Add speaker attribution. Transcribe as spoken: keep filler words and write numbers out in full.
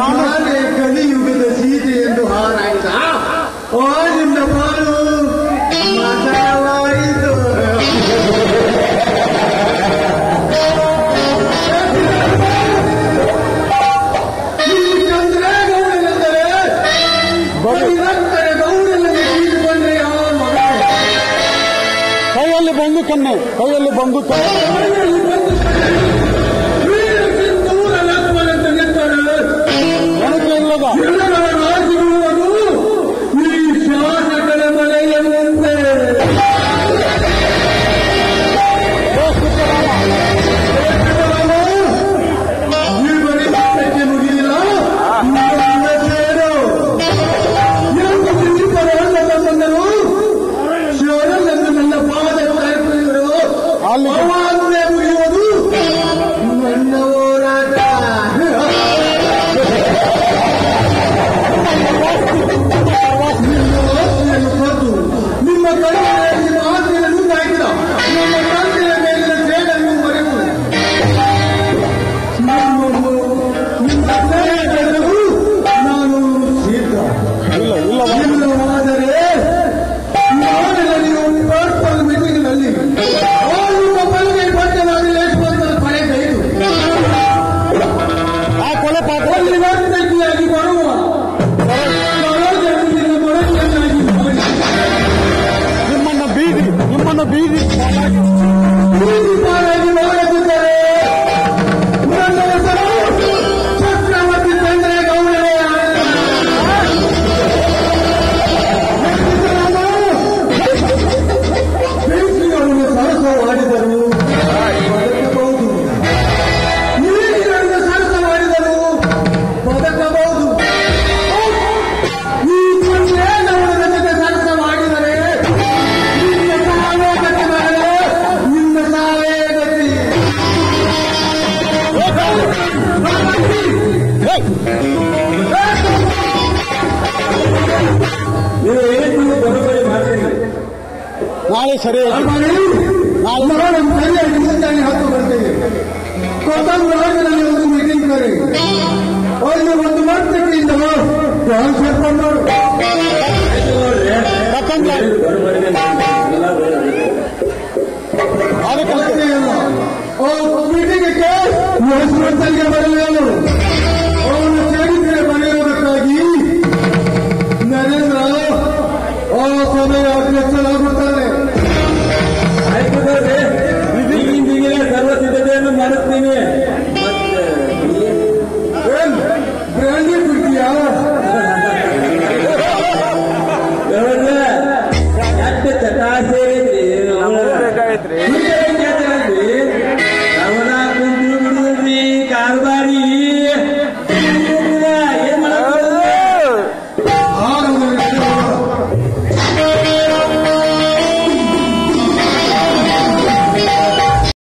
Speaker 1: ನಾನೇ ಕಲಿಯುಗದ ಸೀತೆ ಎಂದು ಹಾರಾಯಿತ ಓ ನಿನ್ನ ಪಾಲು ಮಜವಾಯಿತು. ಈ ಚಂದ್ರೇಗೌಡನೆಂದರೆ ನಿರಂತರ ಗೌಡನನ್ನು ತೀರಿಕೊಂಡ್ರೆ ಯಾವ ಮಗ?
Speaker 2: ಕೈಯಲ್ಲಿ ಬಂದು ಕಣ್ಣೆ, ಕೈಯಲ್ಲಿ ಬಂದು
Speaker 1: ಈ ಶಾಸಕರ ಮನೆಯ ಮುಂದೆ ಈ ಬರೀ ಮಟ್ಟಕ್ಕೆ ಮುಗಿದಿಲ್ಲ. ಎರಡು ದೀಪರನ್ನ ತಂದರು ಶಿವರನ್ನು ನನ್ನ ಪಾದ ಕೈಪಿಡಿದರು. ಅವಾಗಲೇ ಮುಗಿಯುವುದು ನನ್ನ ಹೋರಾಟ. ನಿಮ್ಮ ಕಡೆಯಲ್ಲಿ ಮಾತಿನ ಮುಂದಾಗಿಲ್ಲ. ನಮ್ಮ ತಂದೆಯ ಮೇಲಿನ ಸೇಡನ್ನು ಮರೆಯುವುದು. ನಿಮ್ಮ ಸ್ನೇಹಿತರು ನಾನು ಸಿದ್ಧ. ಇಲ್ಲವಾದರೆ ನಾಳೆ ನೀವು ಪರ್ಪಲ್ ಮೀಟಿಂಗ್ನಲ್ಲಿ ನಿಮ್ಮ ಪಲ್ಗೆ ಪಟ್ಟಣದಲ್ಲಿ ಯಶವಂತ ಪಡೆದೈದು ಅಲ್ಲಿ ವಾಸ್ತವಿಯಾಗಿ ಬರುವ
Speaker 2: ನಿಮ್ಮನ್ನ ಬೀದಿ ನಿಮ್ಮನ್ನ ಬೀದಿ
Speaker 1: ಬೀದಿ ಪಾಲಾಗಿ ಮಾಡದಿದ್ದರೆ ನನ್ನ ಹೆಸರು ಚಕ್ರವರ್ತಿ ಚಂದ್ರೇಗೌಡರೇ. ಬೆಂಕಿಗಳನ್ನು ಸರಸವಾಡಿದರು ಬದುಕಬಹುದು. ನೀರಿಗಳನ್ನು ಸರಸವಾಡಿದರು ಬದುಕಬಹುದು. ಈ ಚಂದ್ರೇಗೌಡರ ಜೊತೆ ಸರಸ ಮಾಡಿದರೆ ನಿನ್ನ ಸಾವೇ ಗತಿ ಮಗಳೇ, ನಿನ್ನ ಸಾವೇ ಗತಿ. ನೀವು ಏನು ಬರೋಬ್ಬರಿ ಮಾಡ್ತೀರಿ?
Speaker 2: ನಾಳೆ ಸರಿ
Speaker 1: ನಾಳೆ ನಮ್ಮ ಸರಿಯಾಗಿ ಮುಂಜಾನೆ ಹತ್ತು ಬರ್ತೇವೆ. ಕೊತ್ತಂಬ ರಾಜ್ಯದಲ್ಲಿ ಒಂದು ಮೀಟಿಂಗ್ ಕರೆ ಅಲ್ಲಿ ಒಂದು ಮಾತುಕತೆಯಿಂದ ಟ್ರಾನ್ಸ್ಫರ್ ಕೊಂಡರು ಮೀಟಿಂಗ್ಗೆ ಬರಲೇ